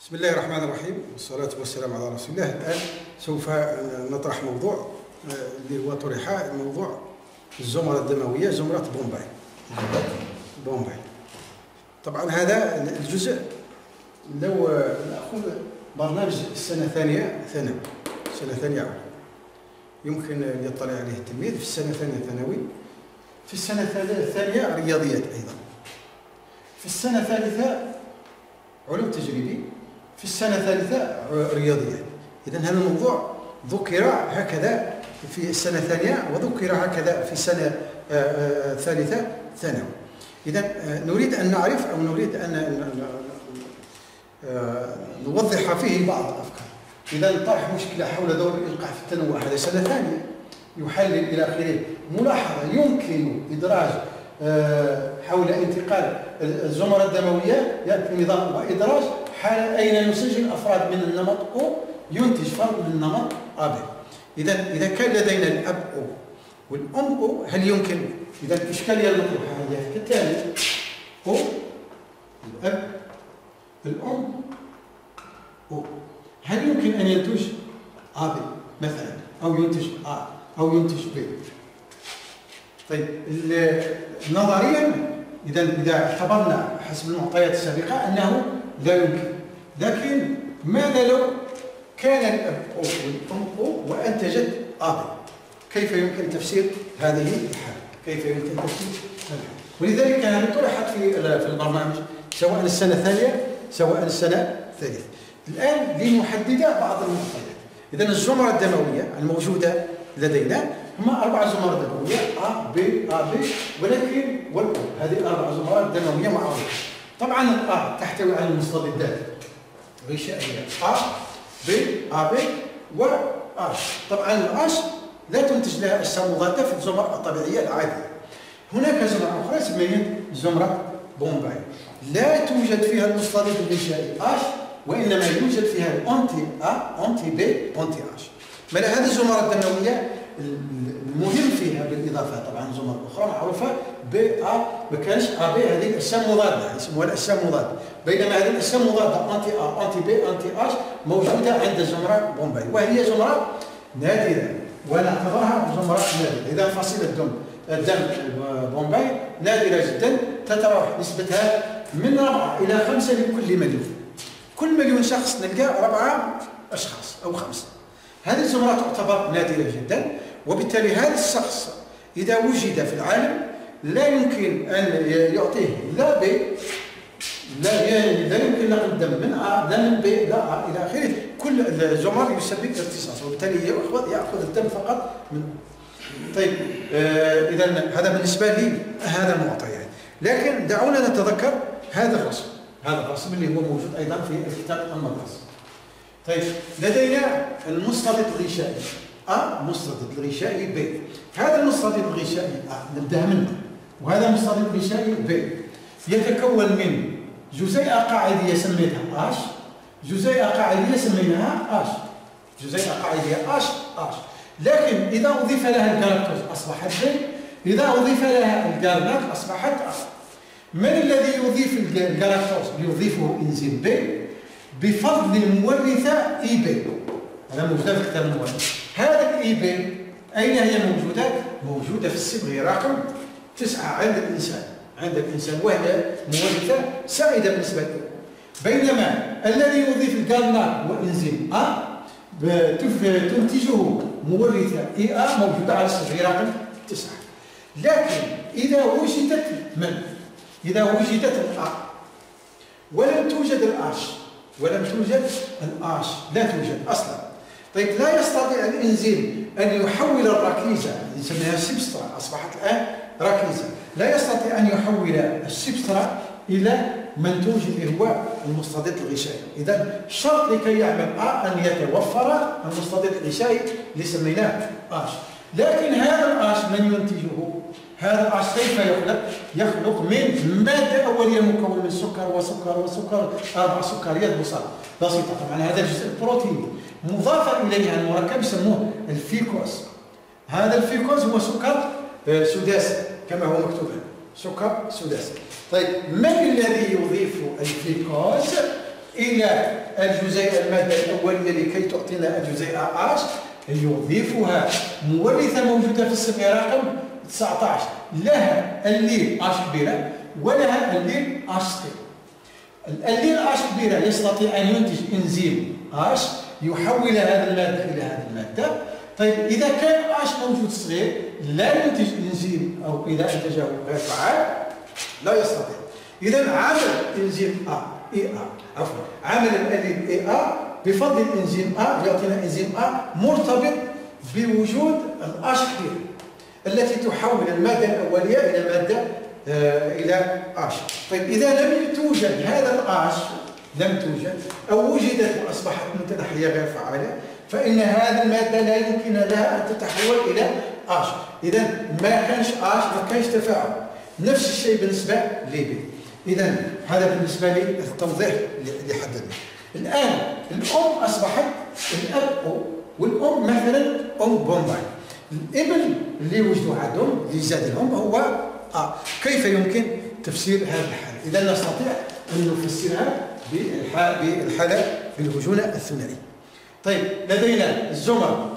بسم الله الرحمن الرحيم والصلاة والسلام على رسول الله. الآن سوف نطرح موضوع اللي هو طرح موضوع الزمرة الدموية، زمرة بومباي. طبعا هذا الجزء لو نأخذ برنامج السنة الثانية ثانوي، السنة الثانية أول، يمكن يطلع عليه التلميذ في السنة الثانية ثانوي، في السنة الثانية رياضيات أيضا، في السنة الثالثة علوم تجريبي، في السنة الثالثة رياضيات. إذن هذا الموضوع ذكر هكذا في السنة الثانية وذكر هكذا في السنة الثالثة ثانوي. إذن نريد أن نعرف أو نريد أن نوضح فيه بعض الأفكار. إذا طرح مشكلة حول دور الإلقاء في التنوع، هذا سنة ثانية، يحلل إلى آخره. ملاحظة: يمكن إدراج حول انتقال الزمرة الدموية في نظام وإدراج حال أين نسجل أفراد من النمط أو ينتج فرد من النمط AB. إذا كان لدينا الأب أو والأم أو، هل يمكن؟ إذا الإشكالية المطروحة هي كالتالي: أو الأب الأم أو، هل يمكن أن ينتج AB مثلا، أو ينتج A أو ينتج B؟ طيب نظريا إذا اعتبرنا حسب المعطيات السابقة أنه لا يمكن، لكن ماذا لو كان الأب أو والأم أو وأنتجت AB؟ كيف يمكن تفسير هذه الحالة؟ كيف يمكن تفسير هذه الحالة؟ ولذلك هذه طرحت في البرنامج سواء السنة الثانية سواء السنة الثالثة. الآن لنحدد بعض المعطيات. إذا الزمرة الدموية الموجودة لدينا هما 4 زمر دموية A B A B، ولكن والأو هذه 4 زمرات دموية معروفة. طبعا A تحتوي على المستضدات غشائية A B A B و H. طبعا H لا تنتج لها أجسام مضادة في الزمر الطبيعية العادية. هناك زمرة أخرى سميت زمرة بومباي، لا توجد فيها المستضد الغشائي H، وإنما يوجد فيها الأنتي A أنتي B أنتي H. ما هذه الزمرة الدموية المهم فيها بالإضافة طبعا زمر أخرى معروفة B A، ما كانش A B هذه الأجسام مضادة، يسموها الأجسام مضادة، بينما هذه الأجسام مضادة أنتي A أنتي B أنتي H موجودة عند زمرة بومباي، وهي زمرة نادرة ونعتبرها زمرة نادرة. إذا فصيلة الدم بومباي نادرة جدا، تتراوح نسبتها من 4 إلى 5 لكل مليون. كل مليون شخص نلقى 4 أشخاص أو 5. هذه الزمرة تعتبر نادرة جدا، وبالتالي هذا الشخص إذا وجد في العالم لا يمكن أن يعطيه لا B، لا يمكن نقل الدم من A لا من B لا A إلى آخره. كل الزمر يسبب ارتصاص، وبالتالي يأخذ الدم فقط من. طيب إذا هذا بالنسبة لي هذا المعطيات، لكن دعونا نتذكر هذا الرسم اللي هو موجود أيضا في الكتاب المدرسي. طيب لدينا المستضد الغشائي A، مستضد الغشائي B. هذا المستضد الغشائي A نبدأ منه، وهذا المستضد الغشائي B يتكون من جزيئة قاعدية سميتها H، جزيئة قاعدية سميناها H، جزيئة قاعدية H. لكن إذا أضيف لها الجلاكتوز أصبحت B، إذا أضيف لها الجارنات أصبحت A. من الذي يضيف الجلاكتوز؟ يضيفه إنزيم B بفضل المورثة EB. هذا موجودة في كتاب المورث. هذا EB أين هي موجودة؟ موجودة في الصبغة رقم 9 عند الإنسان، وهي مورثة سائدة بالنسبة له. بينما الذي يضيف الجارنات هو إنزيم A تنتجه مورثة EA موجودة على الصبغة رقم 9. لكن إذا وجدت إذا وجدت الA ولم توجد الآش، لا توجد أصلا. طيب لا يستطيع الإنزيم أن يحول الركيزة، نسميها السبسترا، أصبحت الآن ركيزة، لا يستطيع أن يحول السبسترا إلى منتوج اللي هو المستضد الغشائي. إذا شرط لكي يعمل أن يتوفر المستضد الغشائي اللي سميناه آش. لكن هذا الآش من ينتجه؟ هذا الآش كيف يخلق من مادة أولية مكونة من سكر وسكر 4 سكريات بسيطة. طبعا هذا الجزء البروتيني مضافا إليها المركب يسموه الفيكوز. هذا الفيكوز هو سكر سداسي كما هو مكتوب هنا، سكر سداسي. طيب من الذي يضيف الفيكوز إلى الجزيئة المادة الأولية لكي تعطينا الجزيئة H، يضيفها مورثة موجودة في الصبغة رقم 19 لها اللين H كبيرة ولها اللين H صغيرة. اللين H كبيرة يستطيع أن ينتج إنزيم H يحول هذه المادة إلى هذه المادة. طيب إذا كان H موجود صغير لا ينتج إنزيم، أو إذا أنتجه غير فعال لا يستطيع. إذا عمل إنزيم عمل الألين A بفضل الإنزيم A يعطينا إنزيم A مرتبط بوجود الأش كبيرة التي تحول المادة الأولية إلى مادة إلى أش. طيب إذا لم توجد هذا الأش، لم توجد أو وجدت وأصبحت متنحية غير فعالة، فإن هذه المادة لا يمكن لها أن تتحول إلى أش. إذا ما كانش أش، ما كانش تفاعل. نفس الشيء بالنسبة لبي. إذا هذا بالنسبة للتوضيح اللي حددناه. الآن الأم أصبحت الأب أو، والأم مثلا أم بومباي. الابن اللي وجدوا عندهم اللي زاد لهم هو كيف يمكن تفسير هذه الحالة؟ إذا نستطيع أن نفسرها بالحالة بالهجونة الثنائية. طيب لدينا الزمر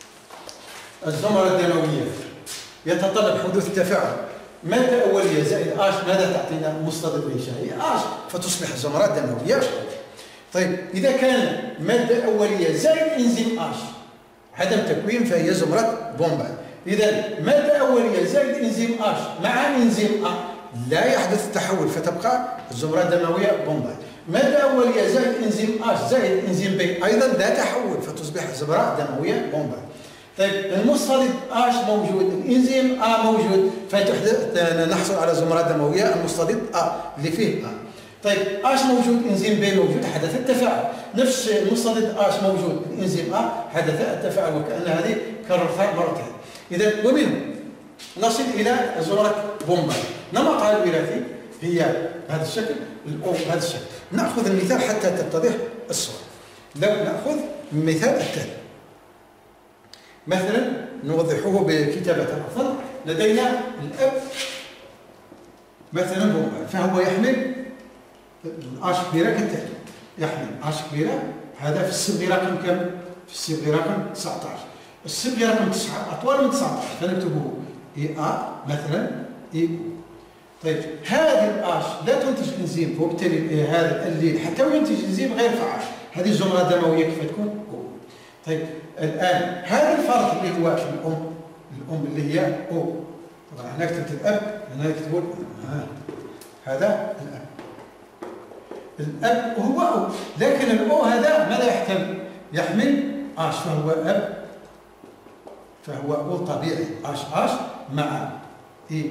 الدموية يتطلب حدوث تفاعل مادة أولية زائد آش، ماذا تعطينا؟ مصطدم غشائي آش، فتصبح زمرات دموية. طيب إذا كان مادة أولية زائد إنزيم آش عدم تكوين فهي زمرة بومباي. إذا مادة أولية زائد إنزيم آش مع إنزيم A لا يحدث التحول فتبقى الزمرة الدموية بومباي. مادة أولية زائد إنزيم آش زائد إنزيم B أيضا لا تحول فتصبح زمرة دموية بومباي. طيب المصطلب آش موجود، الإنزيم A موجود، فنحصل على زمرة دموية المصطلب A اللي فيه A. طيب آش موجود، إنزيم B موجود، حدث التفاعل. نفس المصطلب آش موجود، الإنزيم A حدث التفاعل، وكأن هذه كررتها مرتين. إذا ومنه نصل إلى زمرة بومباي. نمطها الوراثي هي بهذا الشكل، الأم بهذا الشكل. نأخذ المثال حتى تتضح الصورة. لو نأخذ المثال التالي مثلا نوضحه بكتابة أفضل. لدينا الأب مثلا بومباي، فهو يحمل الآش كبيرة كالتالي، يحمل آش كبيرة، هذا في الصبغة رقم كم؟ في الصبغة رقم 19. الصبغة رقم 9 أطول من 19، فنكتبه A مثلا A. طيب هذه الآش لا تنتج إنزيم، وبالتالي هذا الليل حتى ينتج إنزيم غير فعال. هذه الزمرة الدموية كيف تكون؟ O. طيب الآن هذا الفرق اللي هو الأم اللي هي O. طبعا هنا كتبت الأب، هنا نكتبه هذا الأب هو أو، لكن الأو هذا ماذا يحتمل؟ يحمل آش، فهو أب، فهو أو طبيعي آش مع إي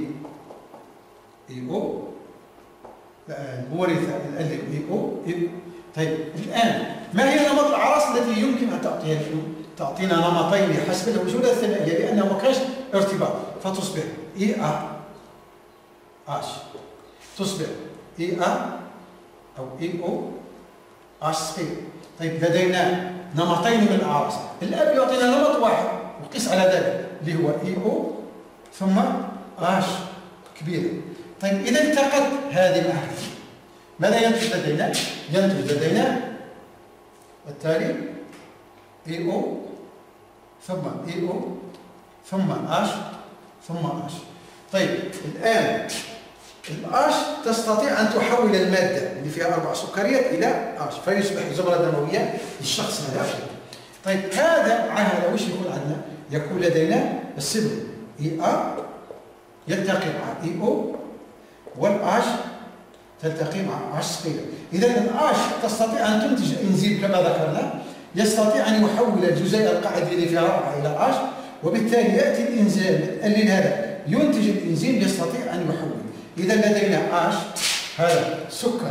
أو مورثة الألف إي أو. طيب الآن ما هي نمط الأعراس التي يمكن أن تعطينا نمطين حسب الوجودة الثنائية، لأنه ما كانش ارتباط، فتصبح إي آش تصبح إي أو إي أو آش صغير. طيب لدينا نمطين من الأعراس، الأب يعطينا نمط واحد وقس على ذلك اللي هو إي أو ثم آش كبيرة. طيب إذا التقت هذه مع هذه ماذا ينتج لدينا؟ ينتج لدينا التالي إي أو ثم إي أو ثم آش ثم آش. طيب الآن الآش تستطيع أن تحول المادة اللي فيها 4 سكريات إلى آش فيصبح زمرة دموية للشخص هذا. طيب هذا مع هذا وش يكون عندنا؟ يكون لدينا الصبغ إي يلتقي مع إي أو، والآش تلتقي مع آش صغيرة. إذا الآش تستطيع أن تنتج إنزيم كما ذكرنا، يستطيع أن يحول الجزيئة القاعدية اللي فيها 4 إلى آش، وبالتالي يأتي الإنزيم اللين هذا ينتج الإنزيم يستطيع أن يحول. إذا لدينا آش، هذا سكر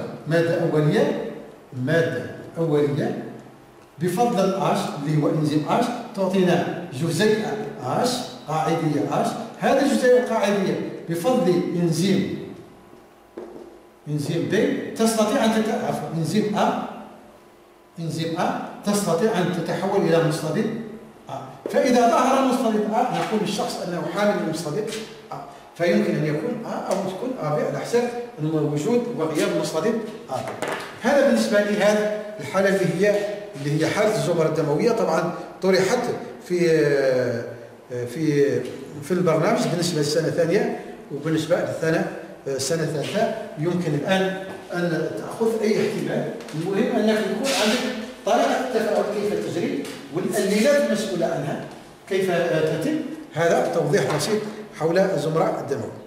مادة أولية بفضل الآش اللي هو إنزيم آش تعطينا جزيئة آش قاعدية آش. هذه الجزيئة القاعدية بفضل إنزيم B تستطيع أن إنزيم A تستطيع أن تتحول إلى مصطلب A. فإذا ظهر المصطلب A نقول للشخص أنه حامل المصطلب A. فيمكن أن يكون أو تكون AB على حسب وجود وغياب مصادر AB. هذا بالنسبة لي هذه الحالة اللي هي حالة الزمرة الدموية. طبعا طرحت في البرنامج بالنسبة للسنة الثانية وبالنسبة للسنة الثالثة. يمكن الآن أن تأخذ أي احتمال، المهم أنك يكون عندك طريقة التفاعل كيف تجري والآليات المسؤولة عنها كيف تتم. هذا توضيح بسيط حول الزمرة الدموية.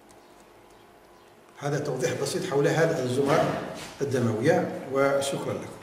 هذا توضيح بسيط حول هذه الزمرة الدموية، وشكرا لكم.